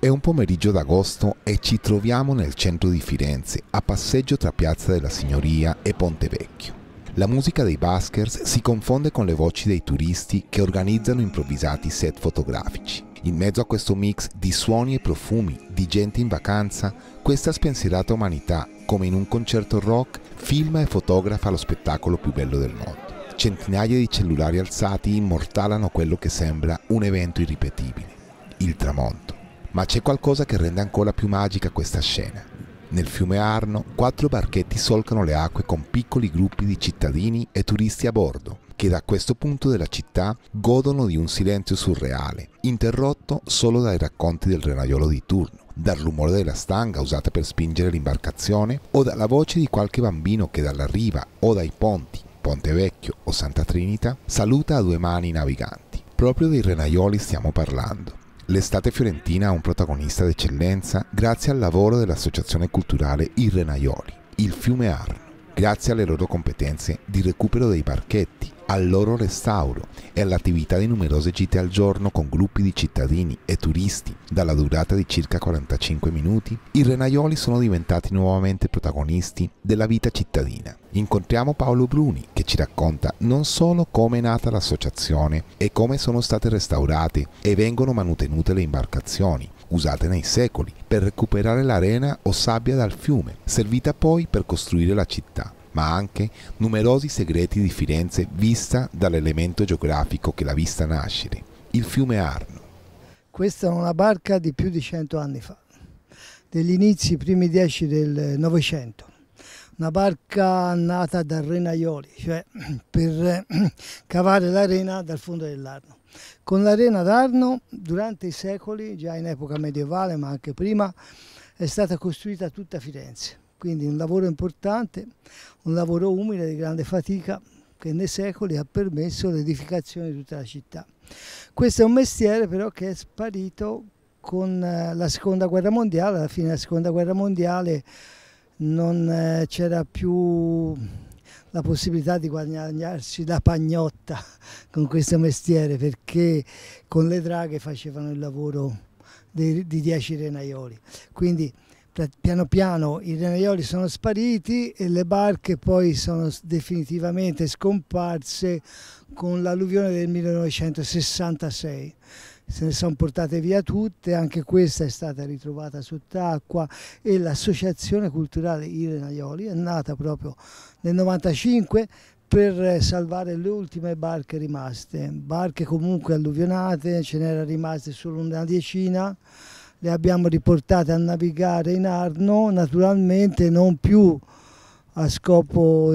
È un pomeriggio d'agosto e ci troviamo nel centro di Firenze, a passeggio tra Piazza della Signoria e Ponte Vecchio. La musica dei buskers si confonde con le voci dei turisti che organizzano improvvisati set fotografici. In mezzo a questo mix di suoni e profumi, di gente in vacanza, questa spensierata umanità, come in un concerto rock, filma e fotografa lo spettacolo più bello del mondo. Centinaia di cellulari alzati immortalano quello che sembra un evento irripetibile, il tramonto. Ma c'è qualcosa che rende ancora più magica questa scena. Nel fiume Arno, 4 barchetti solcano le acque con piccoli gruppi di cittadini e turisti a bordo, che da questo punto della città godono di un silenzio surreale, interrotto solo dai racconti del renaiolo di turno, dal rumore della stanga usata per spingere l'imbarcazione o dalla voce di qualche bambino che dalla riva o dai ponti, Ponte Vecchio o Santa Trinita, saluta a 2 mani i naviganti. Proprio dei renaioli stiamo parlando. L'estate fiorentina ha un protagonista d'eccellenza grazie al lavoro dell'associazione culturale I Renaioli, il fiume Arno, grazie alle loro competenze di recupero dei barchetti, al loro restauro e all'attività di numerose gite al giorno con gruppi di cittadini e turisti dalla durata di circa 45 minuti, i Renaioli sono diventati nuovamente protagonisti della vita cittadina. Incontriamo Paolo Bruni che ci racconta non solo come è nata l'associazione e come sono state restaurate e vengono manutenute le imbarcazioni, usate nei secoli per recuperare l'arena o sabbia dal fiume, servita poi per costruire la città, ma anche numerosi segreti di Firenze vista dall'elemento geografico che l'ha vista nascere, il fiume Arno. Questa è una barca di più di 100 anni fa, degli inizi, primi 10 del Novecento. Una barca nata da renaioli, cioè per cavare l'arena dal fondo dell'Arno. Con l'arena d'Arno, durante i secoli, già in epoca medievale ma anche prima, è stata costruita tutta Firenze. Quindi un lavoro importante, un lavoro umile di grande fatica che nei secoli ha permesso l'edificazione di tutta la città. Questo è un mestiere però che è sparito con la Seconda Guerra Mondiale. Alla fine della Seconda Guerra Mondiale non c'era più la possibilità di guadagnarsi la pagnotta con questo mestiere, perché con le draghe facevano il lavoro di 10 renaioli. Quindi piano piano i renaioli sono spariti e le barche poi sono definitivamente scomparse con l'alluvione del 1966. Se ne sono portate via tutte, anche questa è stata ritrovata sott'acqua e l'associazione culturale I Renaioli è nata proprio nel 95 per salvare le ultime barche rimaste, barche comunque alluvionate, ce n'era rimaste solo una decina. Le abbiamo riportate a navigare in Arno, naturalmente non più a scopo,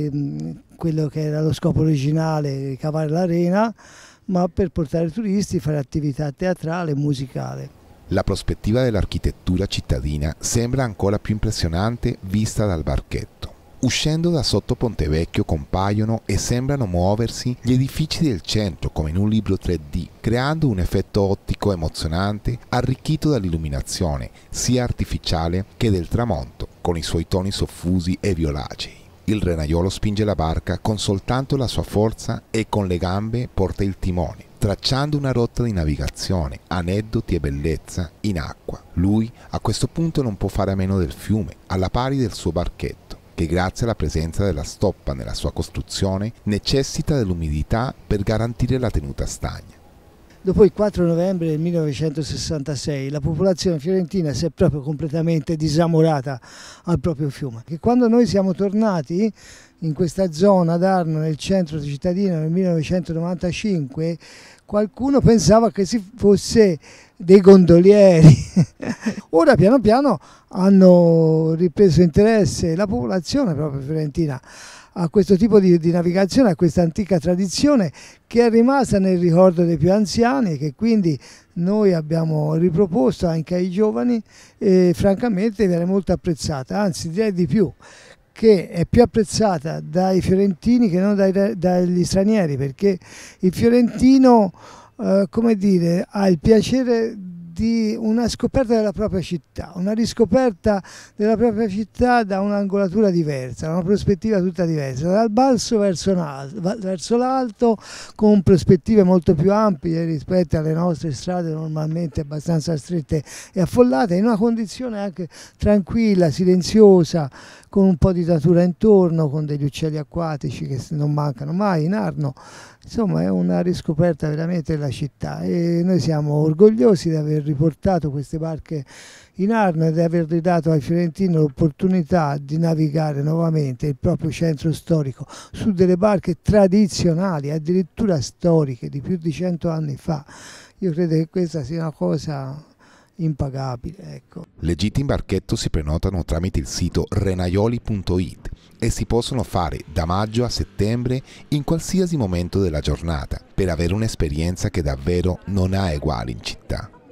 quello che era lo scopo originale, cavare l'arena, ma per portare turisti, fare attività teatrale e musicale. La prospettiva dell'architettura cittadina sembra ancora più impressionante vista dal barchetto. Uscendo da sotto Ponte Vecchio compaiono e sembrano muoversi gli edifici del centro come in un libro 3D, creando un effetto ottico emozionante arricchito dall'illuminazione sia artificiale che del tramonto, con i suoi toni soffusi e violacei. Il renaiolo spinge la barca con soltanto la sua forza e con le gambe porta il timone, tracciando una rotta di navigazione, aneddoti e bellezza in acqua. Lui a questo punto non può fare a meno del fiume, alla pari del suo barchetto, che grazie alla presenza della stoppa nella sua costruzione necessita dell'umidità per garantire la tenuta stagna. Dopo il 4 novembre del 1966 la popolazione fiorentina si è proprio completamente disamorata al proprio fiume. Che quando noi siamo tornati in questa zona d'Arno, nel centro cittadino, nel 1995, qualcuno pensava che si fosse dei gondolieri. Ora piano piano hanno ripreso interesse la popolazione proprio fiorentina a questo tipo di navigazione, a questa antica tradizione che è rimasta nel ricordo dei più anziani e che quindi noi abbiamo riproposto anche ai giovani e francamente viene molto apprezzata, anzi direi di più, che è più apprezzata dai fiorentini che non dagli stranieri, perché il fiorentino come dire, ha il piacere di una scoperta della propria città, una riscoperta della propria città da un'angolatura diversa, da una prospettiva tutta diversa, dal basso verso l'alto, con prospettive molto più ampie rispetto alle nostre strade normalmente abbastanza strette e affollate, in una condizione anche tranquilla, silenziosa, con un po' di natura intorno, con degli uccelli acquatici che non mancano mai in Arno. Insomma, è una riscoperta veramente della città e noi siamo orgogliosi di aver riportato queste barche in Arno e di aver ridato ai fiorentini l'opportunità di navigare nuovamente il proprio centro storico su delle barche tradizionali, addirittura storiche, di più di 100 anni fa. Io credo che questa sia una cosa impagabile, ecco. Le gite in barchetto si prenotano tramite il sito renaioli.it e si possono fare da maggio a settembre in qualsiasi momento della giornata per avere un'esperienza che davvero non ha eguali in città.